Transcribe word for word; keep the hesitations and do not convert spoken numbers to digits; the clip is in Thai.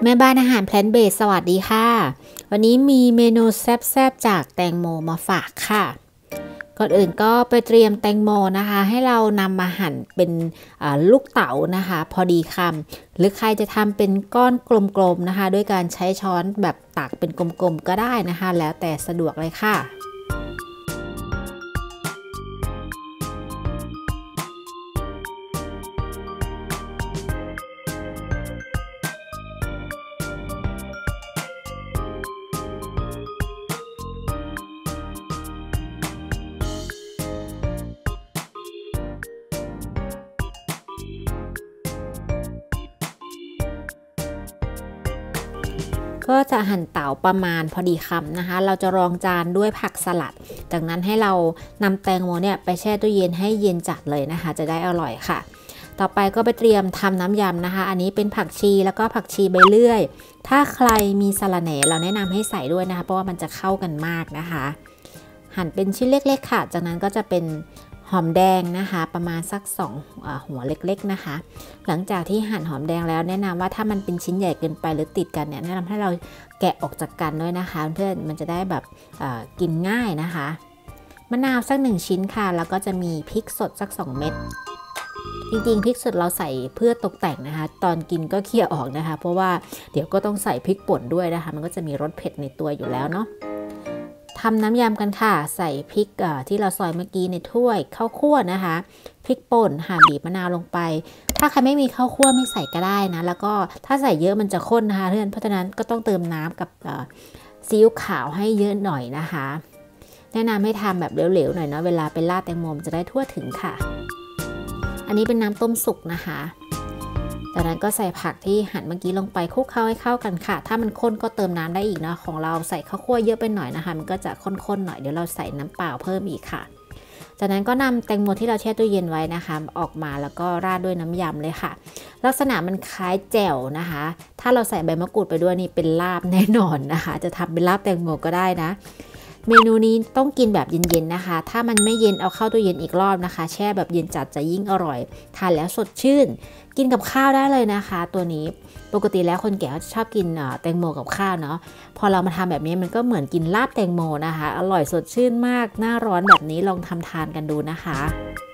แม่บ้านอาหารแพลนท์เบสสวัสดีค่ะวันนี้มีเมนูแซ่บๆจากแตงโมมาฝากค่ะก่อนอื่นก็ไปเตรียมแตงโมนะคะให้เรานำมาหั่นเป็นลูกเต๋านะคะพอดีคำหรือใครจะทำเป็นก้อนกลมๆนะคะด้วยการใช้ช้อนแบบตักเป็นกลมๆก็ได้นะคะแล้วแต่สะดวกเลยค่ะก็จะหั่นเต๋าประมาณพอดีคำนะคะเราจะรองจานด้วยผักสลัดจากนั้นให้เรานำแตงโมเนี่ยไปแช่ตู้เย็นให้เย็นจัดเลยนะคะจะได้อร่อยค่ะต่อไปก็ไปเตรียมทำน้ำยำนะคะอันนี้เป็นผักชีแล้วก็ผักชีใบเลื่อยถ้าใครมีสะระแหน่เราแนะนำให้ใส่ด้วยนะคะเพราะว่ามันจะเข้ากันมากนะคะหั่นเป็นชิ้นเล็กๆค่ะจากนั้นก็จะเป็นหอมแดงนะคะประมาณสักสองหัวเล็กๆนะคะหลังจากที่หั่นหอมแดงแล้วแนะนำว่าถ้ามันเป็นชิ้นใหญ่เกินไปหรือติดกันเนี่ยแนะนำให้เราแกะออกจากกันด้วยนะคะเพื่อมันจะได้แบบกินง่ายนะคะมะนาวสักหนึ่งชิ้นค่ะแล้วก็จะมีพริกสดสักสองเม็ดจริงๆพริกสดเราใส่เพื่อตกแต่งนะคะตอนกินก็เคี่ยวออกนะคะเพราะว่าเดี๋ยวก็ต้องใส่พริกป่นด้วยนะคะมันก็จะมีรสเผ็ดในตัวอยู่แล้วเนาะทำน้ำยำกันค่ะใส่พริกที่เราซอยเมื่อกี้ในถ้วยข้าวคั่วนะคะพริกป่นหั่นบีบมะนาวลงไปถ้าใครไม่มีข้าวคั่วไม่ใส่ก็ได้นะแล้วก็ถ้าใส่เยอะมันจะข้นนะคะเพื่อนเพราะฉะนั้นก็ต้องเติมน้ำกับซีอิ๊วขาวให้เยอะหน่อยนะคะแนะนำให้ทำแบบเหลวๆหน่อยเนาะเวลาไปราดแตงโมจะได้ทั่วถึงค่ะอันนี้เป็นน้ำต้มสุกนะคะจากนั้นก็ใส่ผักที่หั่นเมื่อกี้ลงไปคลุกเคล้าให้เข้ากันค่ะถ้ามันข้นก็เติมน้ำได้อีกเนาะของเราใส่ข้าวคั่วเยอะไปหน่อยนะคะมันก็จะข้นๆหน่อยเดี๋ยวเราใส่น้ำเปล่าเพิ่มอีกค่ะจากนั้นก็นำแตงโมที่เราแช่ตู้เย็นไว้นะคะออกมาแล้วก็ราดด้วยน้ำยำเลยค่ะลักษณะมันคล้ายแจ่วนะคะถ้าเราใส่ใบมะกรูดไปด้วยนี่เป็นลาบแน่นอนนะคะจะทำเป็นลาบแตงโมก็ได้นะเมนูนี้ต้องกินแบบเย็นๆนะคะถ้ามันไม่เย็นเอาเข้าตู้เย็นอีกรอบนะคะแช่แบบเย็นจัดจะยิ่งอร่อยทานแล้วสดชื่นกินกับข้าวได้เลยนะคะตัวนี้ปกติแล้วคนแก่เขาชอบกินแตงโมกับข้าวเนาะพอเรามาทำแบบนี้มันก็เหมือนกินลาบแตงโมนะคะอร่อยสดชื่นมากหน้าร้อนแบบนี้ลองทำทานกันดูนะคะ